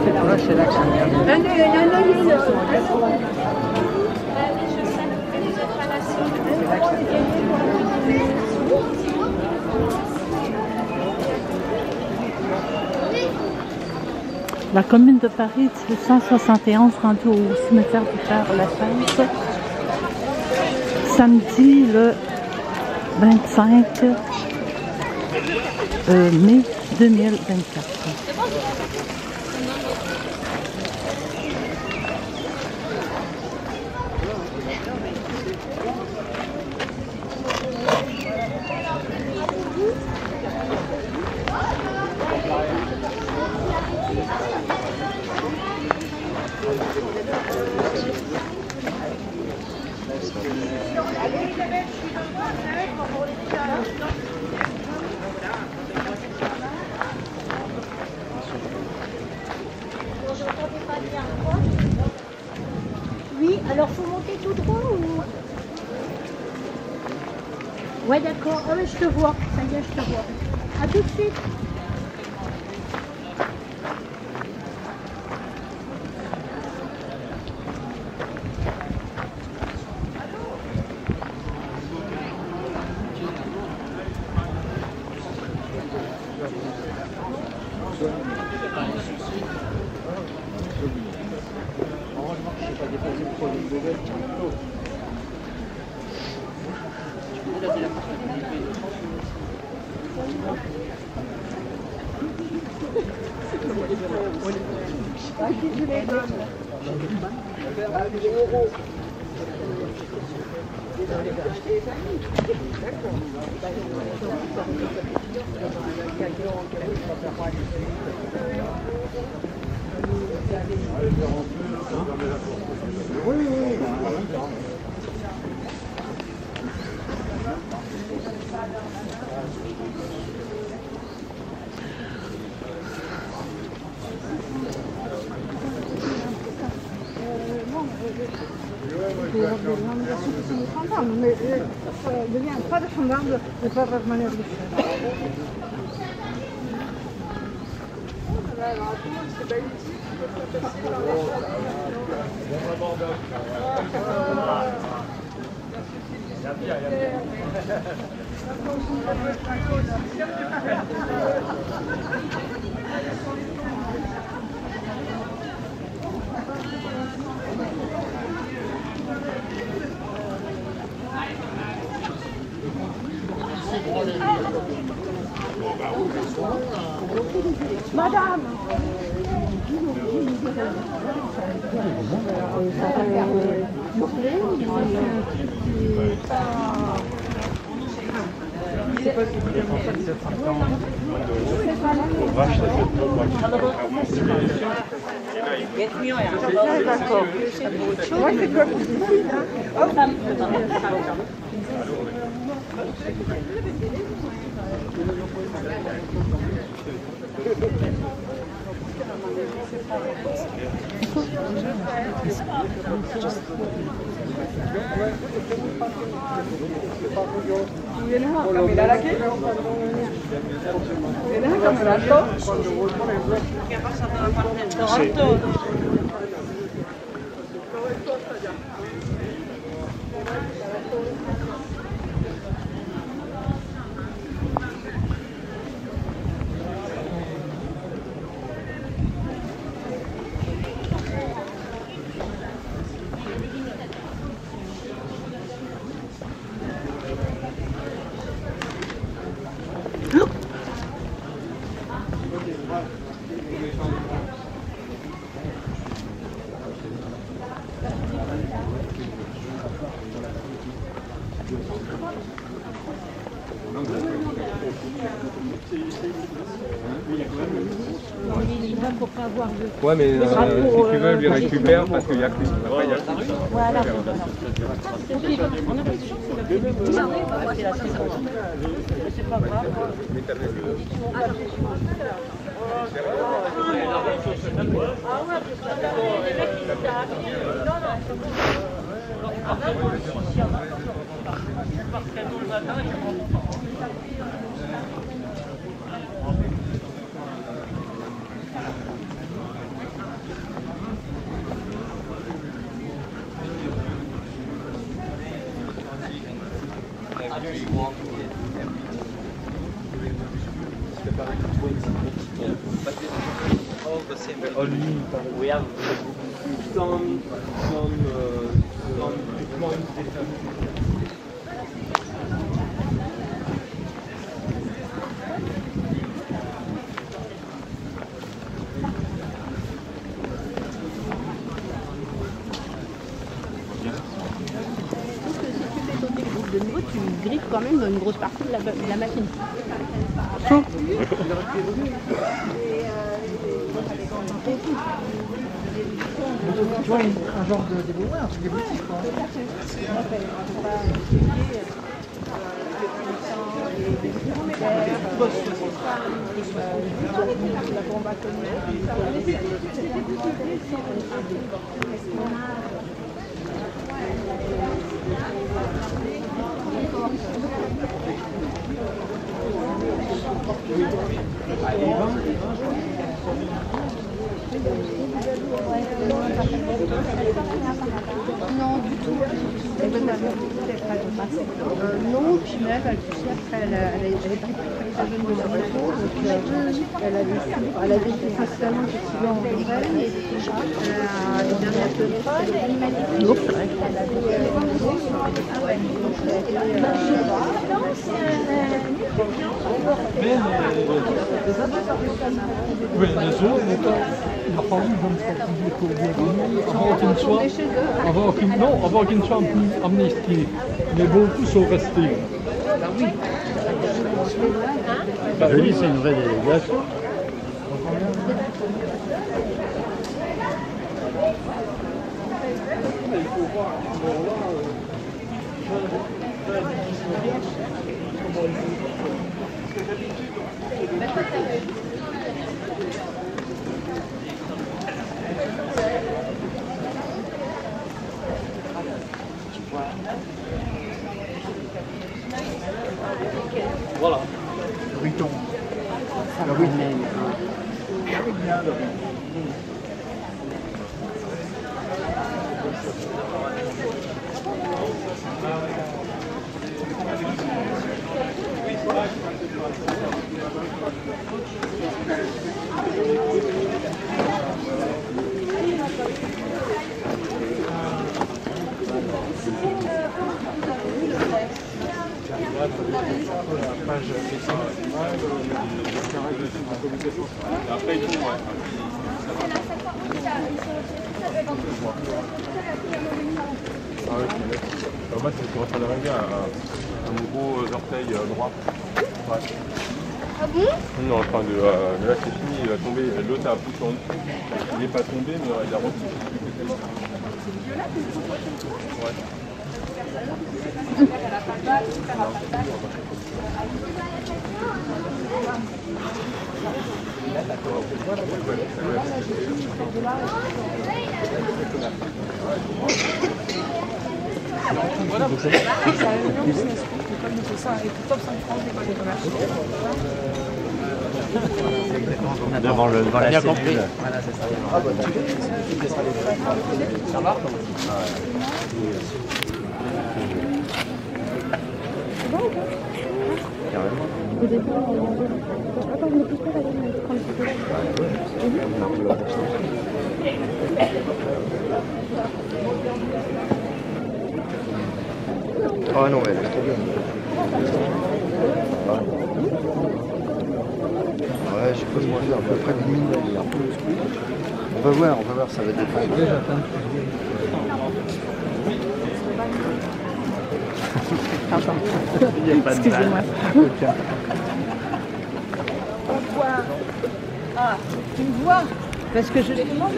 c'est là que ça vient. La commune de Paris, 171, rendue au cimetière du Père-Lachaise, samedi le 25 mai 2024. Oui, alors faut monter tout droit ou... Ouais d'accord, ah ouais, je te vois, ça y est, je te vois. À tout de suite. Mais devient pas de semblable de faire revenir le Madame. C'est pas vraiment ça, 750. D'accord. Moi, c'est comme ici. ¿Vienes a caminar aquí? ¿Vienes a caminar todo? ¿Qué ha pasado a la parte del torto? Ouais, mais si tu veux, lui récupère parce qu'il y a plus. Après, il y a plus. Voilà. C'est pas grave. We have some points different. De nouveau, tu griffes quand même une grosse partie de la machine. Tu vois, un genre de développeur, un truc d'évolutif, quoi. Non, du tout. Non, puis même, tu sais, après, elle est partie très jeune de la région, donc elle avait été principalement effectivement en Lorraine, et une dernière petite, Oui, les autres, il a fallu que je me sorte du cours avant qu'il ne soit amnistié. Mais beaucoup sont restés. Joli, c'est une vraie délégation. Voilà. Riton. La oui. Après, ils font, ouais. Ah ouais, moi, c'est en train d'arriver à un gros orteil droit. Ouais. Ah bon? Non, enfin, mais là, c'est fini, il va tomber. L'autre a poussé en dessous. Il n'est pas tombé, mais il a repoussé. Ouais. Devant la cellule. Voilà, c'est ça. Ça va? Ah non, elle est trop bien. Ouais, j'ai pas demandé à peu près de mine. On va voir, ça va dépendre. Déjà, il n'y a pas de excusez-moi. Ah, tu me vois? Parce que je l'ai demandé.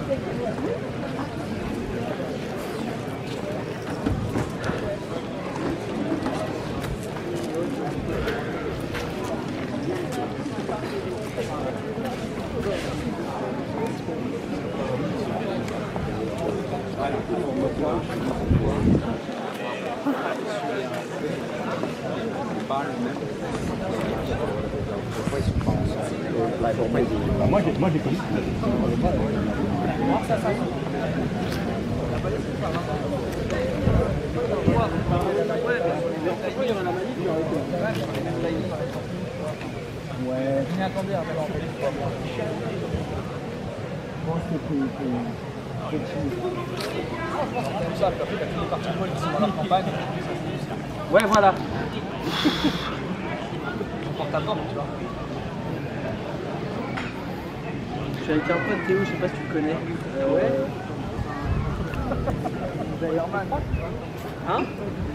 Moi j'ai connu. Ouais. Mais attendez, Ouais, voilà. Porte à porte, tu vois. Je suis avec un pote Théo, je sais pas si tu le connais. Ouais. Hein?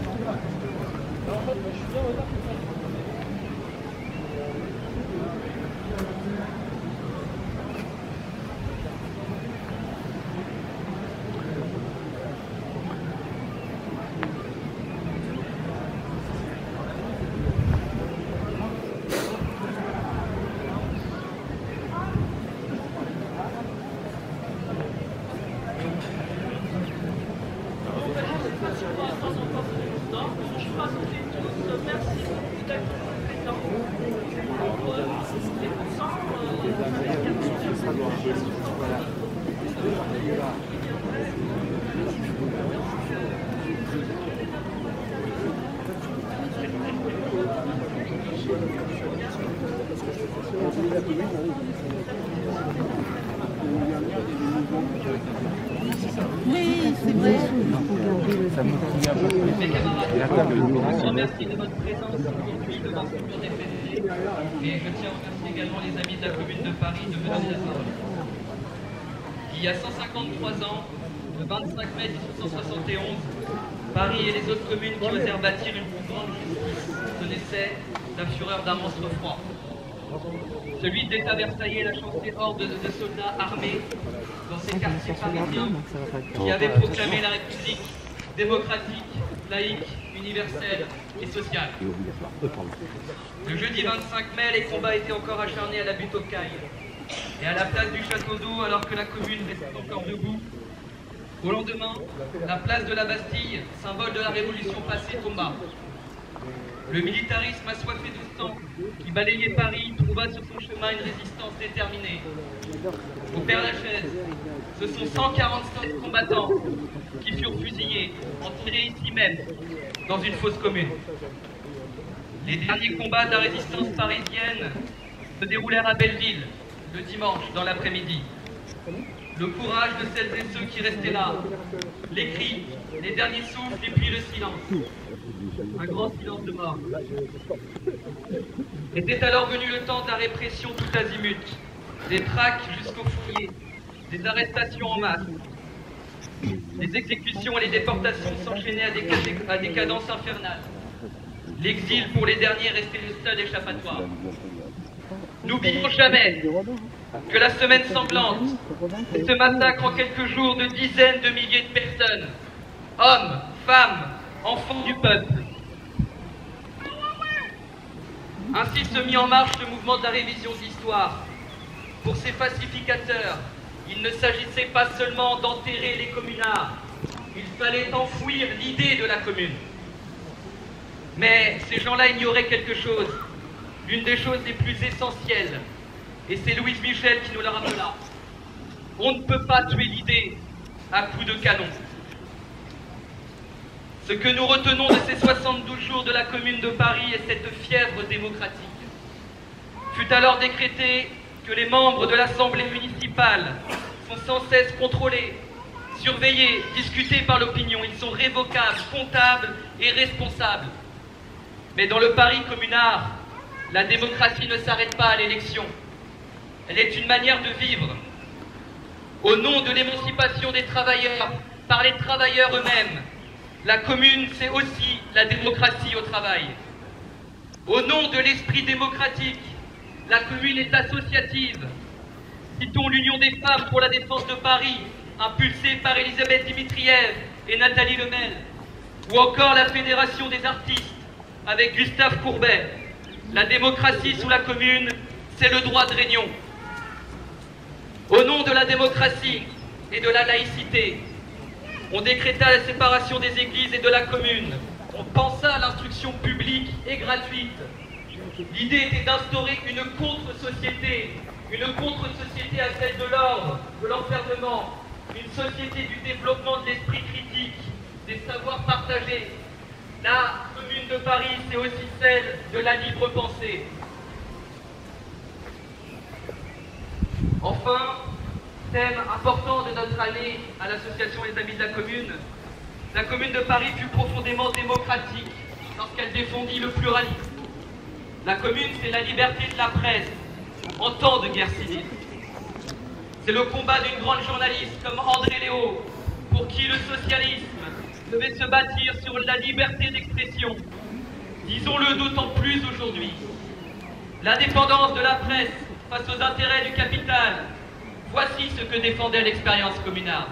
Oui, c'est vrai. Merci de votre présence aujourd'hui devant ce bureau des FNC. Et je tiens à remercier également les amis de la commune de Paris de me donner la parole. Il y a 153 ans, le 25 mai 1871, Paris et les autres communes qui osèrent bâtir une plus grande justice connaissaient la fureur d'un monstre froid. Celui d'État versaillais la chantait horde de soldats armés dans ces quartiers parisiens qui avaient proclamé la République démocratique, laïque, universelle et sociale. Le jeudi 25 mai, les combats étaient encore acharnés à la butte aux Cailles. Et à la place du château d'eau, alors que la commune restait encore debout, au lendemain, la place de la Bastille, symbole de la Révolution passée, tomba. Le militarisme assoiffé de sang qui balayait Paris trouva sur son chemin une résistance déterminée. Au Père-Lachaise, ce sont 145 combattants qui furent fusillés, enterrés ici même, dans une fosse commune. Les derniers combats de la résistance parisienne se déroulèrent à Belleville, le dimanche, dans l'après-midi. Le courage de celles et ceux qui restaient là, les cris, les derniers souffles et puis le silence. Un grand silence de mort. Était alors venu le temps de la répression tout azimut, des traques jusqu'au foyer, des arrestations en masse. Les exécutions et les déportations s'enchaînaient à des cadences infernales. L'exil pour les derniers restait le seul échappatoire. N'oublions jamais que la semaine sanglante, c'est ce massacre en quelques jours de dizaines de milliers de personnes, hommes, femmes, enfants du peuple. Ainsi se mit en marche le mouvement de la révision de l'histoire. Pour ces pacificateurs, il ne s'agissait pas seulement d'enterrer les communards, il fallait enfouir l'idée de la commune. Mais ces gens-là ignoraient quelque chose, l'une des choses les plus essentielles, et c'est Louise Michel qui nous la rappela. On ne peut pas tuer l'idée à coups de canon. Ce que nous retenons de ces 72 jours de la Commune de Paris est cette fièvre démocratique. Fut alors décrété que les membres de l'Assemblée municipale sont sans cesse contrôlés, surveillés, discutés par l'opinion. Ils sont révocables, comptables et responsables. Mais dans le Paris communard, la démocratie ne s'arrête pas à l'élection. Elle est une manière de vivre. Au nom de l'émancipation des travailleurs, par les travailleurs eux-mêmes, la commune, c'est aussi la démocratie au travail. Au nom de l'esprit démocratique, la commune est associative. Citons l'Union des femmes pour la défense de Paris, impulsée par Elisabeth Dimitriev et Nathalie Lemel, ou encore la Fédération des artistes, avec Gustave Courbet. La démocratie sous la commune, c'est le droit de réunion. Au nom de la démocratie et de la laïcité, on décréta la séparation des églises et de la commune. On pensa à l'instruction publique et gratuite. L'idée était d'instaurer une contre-société à celle de l'ordre, de l'enfermement, une société du développement de l'esprit critique, des savoirs partagés. La commune de Paris, c'est aussi celle de la libre pensée. Enfin, thème important de notre année à l'association Les Amis de la commune de Paris fut profondément démocratique lorsqu'elle défendit le pluralisme. La commune, c'est la liberté de la presse en temps de guerre civile. C'est le combat d'une grande journaliste comme André Léo, pour qui le socialisme devait se bâtir sur la liberté d'expression. Disons-le d'autant plus aujourd'hui. L'indépendance de la presse face aux intérêts du capital, voici ce que défendait l'expérience communarde.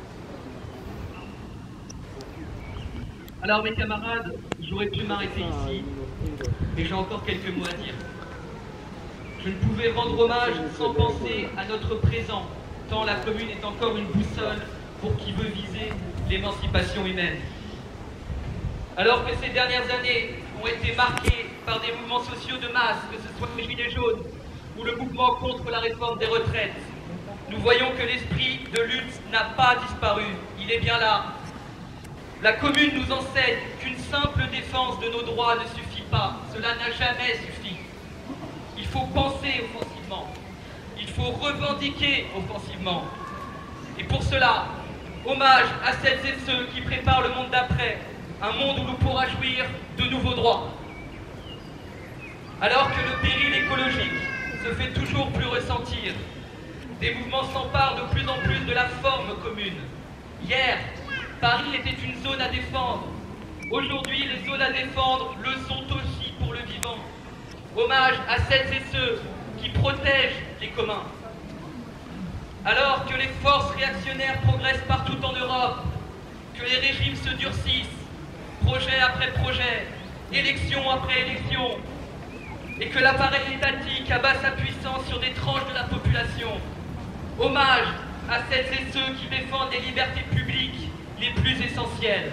Alors mes camarades, j'aurais pu m'arrêter ici, mais j'ai encore quelques mots à dire. Je ne pouvais rendre hommage sans penser à notre présent, tant la commune est encore une boussole pour qui veut viser l'émancipation humaine. Alors que ces dernières années ont été marquées par des mouvements sociaux de masse, que ce soit les Gilets jaunes ou le mouvement contre la réforme des retraites, nous voyons que l'esprit de lutte n'a pas disparu, il est bien là. La commune nous enseigne qu'une simple défense de nos droits ne suffit pas, cela n'a jamais suffi. Il faut penser offensivement, il faut revendiquer offensivement. Et pour cela, hommage à celles et ceux qui préparent le monde d'après, un monde où l'on pourra jouir de nouveaux droits. Alors que le péril écologique se fait toujours plus ressentir, des mouvements s'emparent de plus en plus de la forme commune. Hier, Paris était une zone à défendre. Aujourd'hui, les zones à défendre le sont aussi pour le vivant. Hommage à celles et ceux qui protègent les communs. Alors que les forces réactionnaires progressent partout en Europe, que les régimes se durcissent, projet après projet, élection après élection, et que l'appareil étatique abat sa puissance sur des tranches de la population, hommage à celles et ceux qui défendent les libertés publiques les plus essentielles.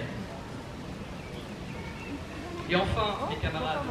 Et enfin, mes camarades,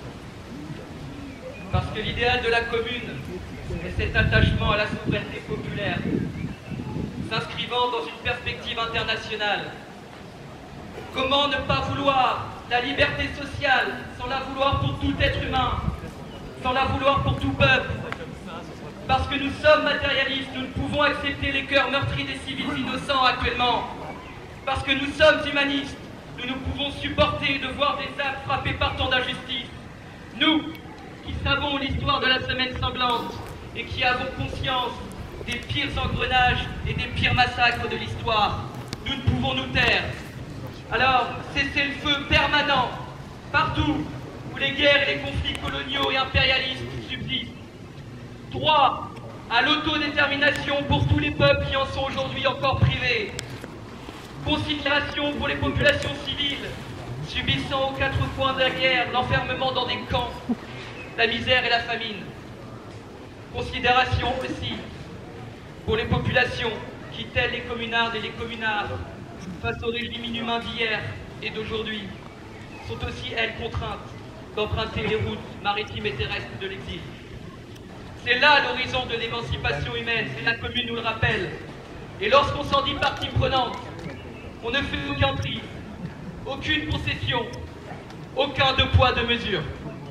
parce que l'idéal de la commune est cet attachement à la souveraineté populaire, s'inscrivant dans une perspective internationale. Comment ne pas vouloir la liberté sociale sans la vouloir pour tout être humain, sans la vouloir pour tout peuple? Parce que nous sommes matérialistes, nous ne pouvons accepter les cœurs meurtris des civils innocents actuellement. Parce que nous sommes humanistes, nous ne pouvons supporter de voir des âmes frappées par tant d'injustice. Nous, qui savons l'histoire de la semaine sanglante et qui avons conscience des pires engrenages et des pires massacres de l'histoire, nous ne pouvons nous taire. Alors, cessez le feu permanent, partout où les guerres et les conflits coloniaux et impérialistes subsistent. Droit à l'autodétermination pour tous les peuples qui en sont aujourd'hui encore privés. Considération pour les populations civiles subissant aux quatre coins de la guerre l'enfermement dans des camps, la misère et la famine. Considération aussi pour les populations qui, telles les communardes et les communards, face au régime inhumain d'hier et d'aujourd'hui, sont aussi, elles, contraintes d'emprunter les routes maritimes et terrestres de l'exil. C'est là l'horizon de l'émancipation humaine, et la commune nous le rappelle. Et lorsqu'on s'en dit partie prenante, on ne fait aucun tri, aucune concession, aucun deux poids, deux mesures.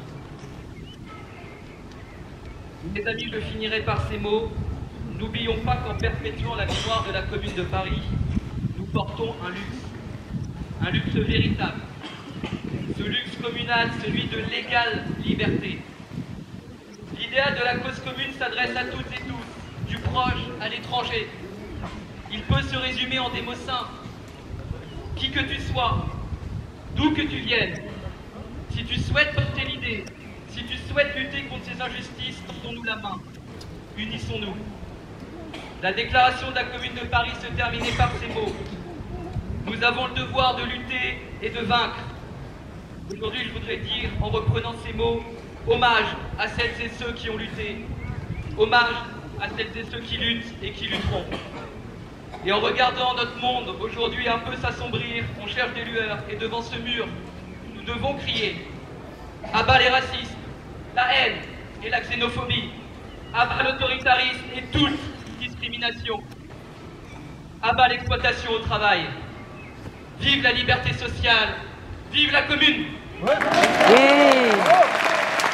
Mes amis, je finirai par ces mots. N'oublions pas qu'en perpétuant la mémoire de la commune de Paris, nous portons un luxe véritable. Ce luxe communal, celui de l'égale liberté. L'idéal de la cause commune s'adresse à toutes et tous, du proche à l'étranger. Il peut se résumer en des mots simples. Qui que tu sois, d'où que tu viennes, si tu souhaites porter l'idée, si tu souhaites lutter contre ces injustices, tendons-nous la main. Unissons-nous. La déclaration de la commune de Paris se terminait par ces mots. Nous avons le devoir de lutter et de vaincre. Aujourd'hui, je voudrais dire, en reprenant ces mots, hommage à celles et ceux qui ont lutté. Hommage à celles et ceux qui luttent et qui lutteront. Et en regardant notre monde aujourd'hui un peu s'assombrir, on cherche des lueurs. Et devant ce mur, nous devons crier. À bas les racismes, la haine et la xénophobie. À bas l'autoritarisme et toute discrimination. À bas l'exploitation au travail. Vive la liberté sociale. Vive la commune. Yeah.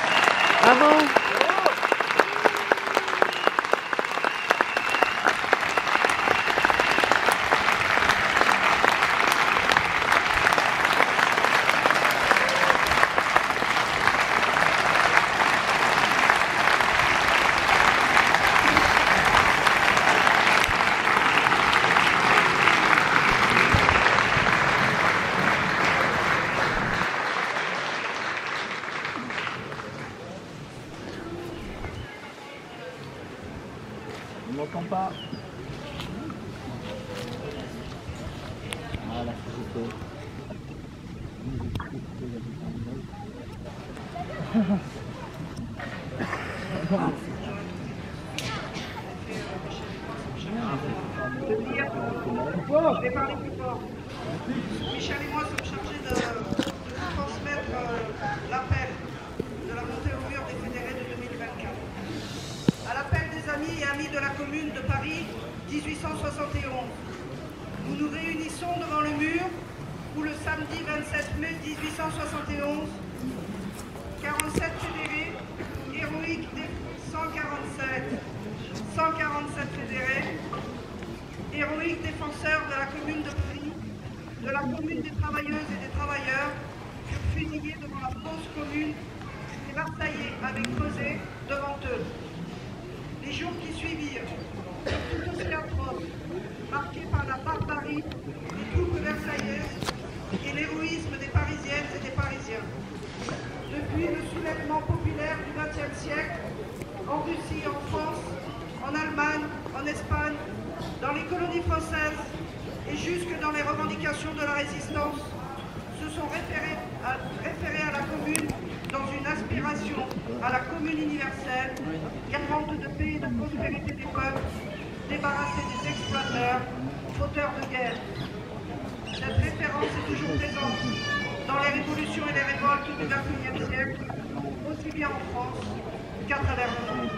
Bravo. la CGT. Je vais parler plus fort. Michel et moi sommes chargés de transmettre l'appel de la montée au mur des fédérés de 2024. À l'appel des amis et amis de la commune de Paris 1871, nous nous réunissons devant le mur où le samedi 27 mai 1871, 47 fédérés, héroïques des 147 fédérés, héroïques défenseurs de la commune de Paris, de la commune des travailleuses et des travailleurs, furent fusillés devant la fosse commune et Marseillais avaient creusé devant eux. Les jours qui suivirent furent tout aussi atroces, marqués par la barbarie des troupes versaillaises et l'héroïsme des Parisiennes et des Parisiens. Depuis le soulèvement populaire du XXe siècle, en Russie, en France, en Allemagne, en Espagne, dans les colonies françaises et jusque dans les revendications de la résistance, se sont référés à la commune dans une aspiration à la commune universelle, garante de paix et de prospérité des peuples, débarrassée des exploiteurs, fauteurs de guerre. Cette référence est toujours présente dans les révolutions et les révoltes du XXIe siècle, aussi bien en France qu'à travers le monde.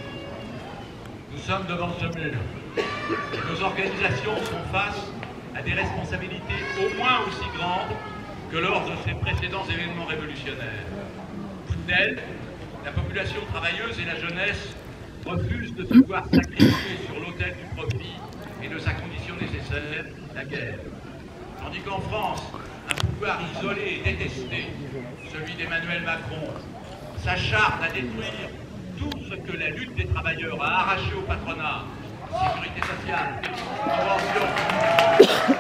Nous sommes devant ce mur. Nos organisations sont face à des responsabilités au moins aussi grandes que lors de ces précédents événements révolutionnaires. Toutes elles, la population travailleuse et la jeunesse refusent de se voir sacrifier sur l'autel du profit et de sa condition nécessaire, la guerre. Tandis qu'en France, un pouvoir isolé et détesté, celui d'Emmanuel Macron, s'acharne à détruire tout ce que la lutte des travailleurs a arraché au patronat, sécurité sociale, convention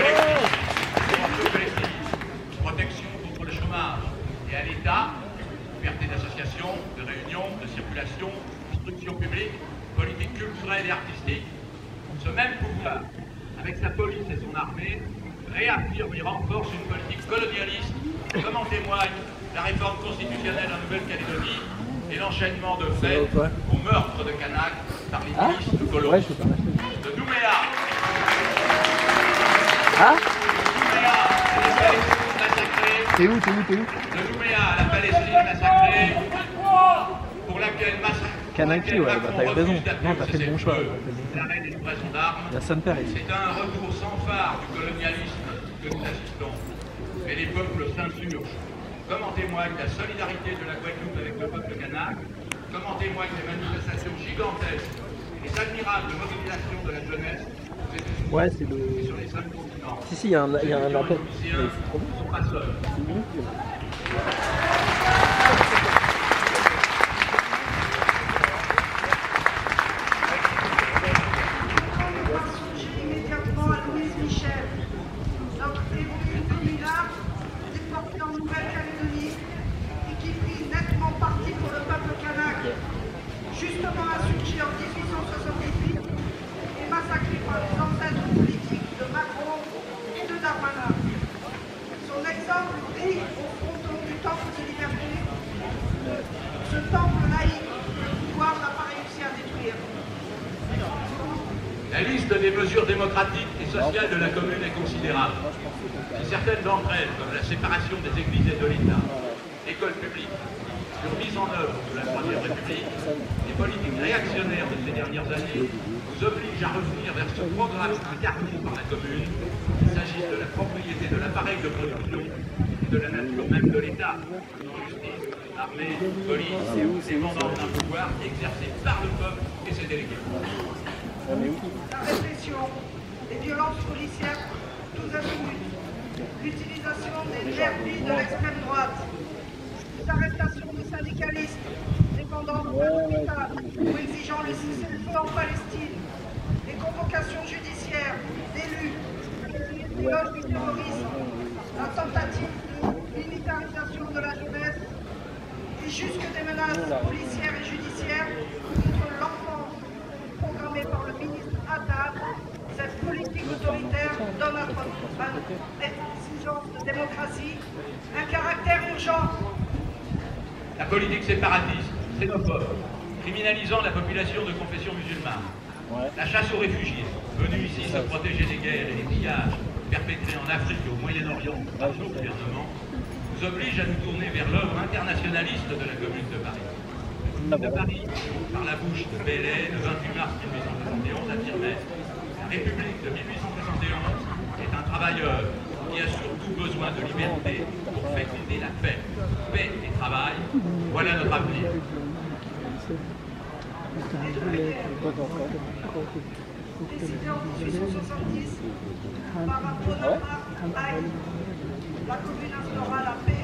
collective, protection contre le chômage, et à l'État, liberté d'association, de réunion, de circulation, instruction publique, politique culturelle et artistique. Ce même pouvoir, avec sa police et son armée, réaffirme et renforce une politique colonialiste, comme en témoigne la réforme constitutionnelle en Nouvelle-Calédonie et l'enchaînement de faits au meurtre de Canaques par les milices de colons. De Nouméa. T'es où De Nouméa à la Palestine massacrée, pour laquelle Kanaki, ouais, bah t'as eu raison. Non, t'as fait le bon choix. L'arrêt des livraisons d'armes. La Sainte-Père ici. C'est un retour sans phare du colonialisme que nous assistons. Mais les peuples s'insurgent. Comme en témoigne la solidarité de la Guadeloupe avec le peuple kanak, comme en témoignent les manifestations gigantesques et les admirables mobilisations de la jeunesse aux États-Unis ouais, c'est et sur les 5 continents. Si, il y a un appel. Les Tunisiens ne sont pas seuls. Immédiatement à Louise Michel, notre héroïne communard déportée en Nouvelle-Calédonie et qui prit nettement parti pour le peuple kanak, justement insurgé en 1868 et massacré par les ancêtres politiques de Macron et de Darmanin. Son exemple brille au fronton du temple de liberté, ce temple laïque que le pouvoir n'a pas réussi à détruire. La liste des mesures démocratiques et sociales de la commune est considérable. Si certaines d'entre elles, comme la séparation des églises et de l'État, l'école publique, furent mises en œuvre sous la Troisième République, les politiques réactionnaires de ces dernières années nous obligent à revenir vers ce programme incarné par la commune, qu'il s'agisse de la propriété de l'appareil de production et de la nature même de l'État, justice, armée, police, dépendant d'un pouvoir exercé par le peuple et ses délégués. La répression, les violences policières, tous azimuts, l'utilisation des nervis de l'extrême droite, les arrestations de syndicalistes dépendant de l'hôpital ou exigeant le cessez-le-feu en Palestine, les convocations judiciaires d'élus, les loges du terrorisme, la tentative de militarisation de la jeunesse et jusque des menaces policières et judiciaires contre l'enfance programmée par le ministre Attal, cette politique autoritaire donne à exigence de démocratie, un caractère urgent. La politique séparatiste, xénophobe, criminalisant la population de confession musulmane, la chasse aux réfugiés, venus ici se protéger des guerres et des pillages perpétrés en Afrique et au Moyen-Orient par nos gouvernements, nous oblige à nous tourner vers l'œuvre internationaliste de la Commune de Paris. La Commune de Paris, par la bouche de Bellay, le 28 mars 1871, affirmait « La République de 1871 est un travailleur qui a surtout besoin de liberté pour féconder la paix. Paix et travail, voilà notre avenir. » Décidé en 1870 par un Bonaparte Haï, la Commune instaura la paix.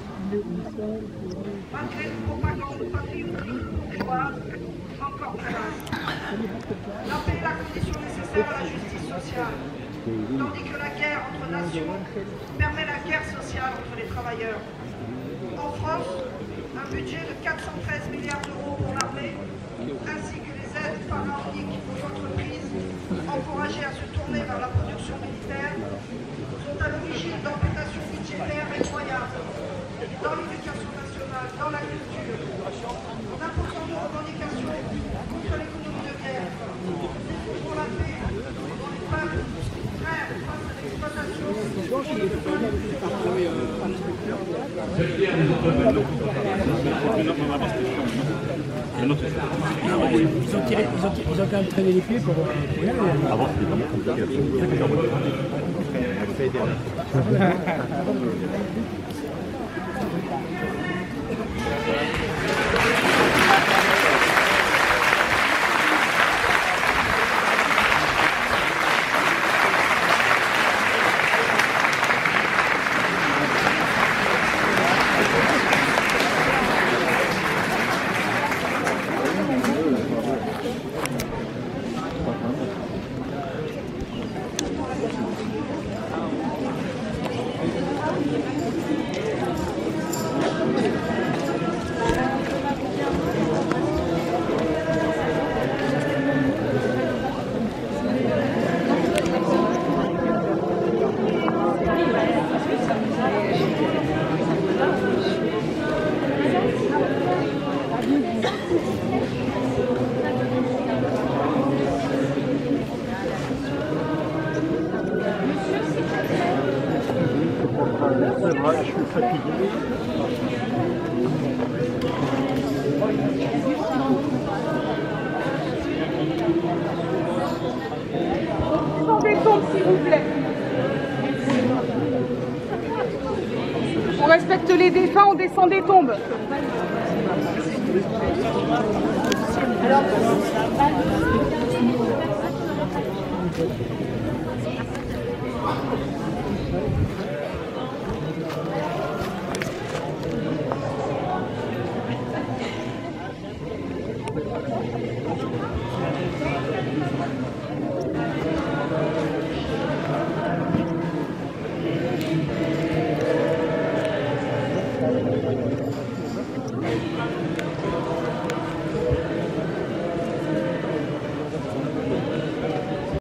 Malgré une propagande patriotique bourgeoise encore tenace. La paix est la condition nécessaire à la justice sociale, tandis que la guerre entre nations permet la guerre sociale entre les travailleurs. En France, un budget de 413 milliards d'euros pour l'armée, ainsi que les aides pharaoniques aux entreprises encouragées à se tourner vers la production militaire, sont à l'origine d'amputations budgétaires incroyables dans l'éducation nationale, dans la culture, d'importantes revendications contre l'économie de guerre, pour la paix, pour les peuples, frères face à l'exploitation. Ils ont quand même traîné les pieds pour y aller. Avant, c'était vraiment compliqué. Je suis fatigué. Descendez tombe, s'il vous plaît. On respecte les défunts, on descend des tombes. Alors,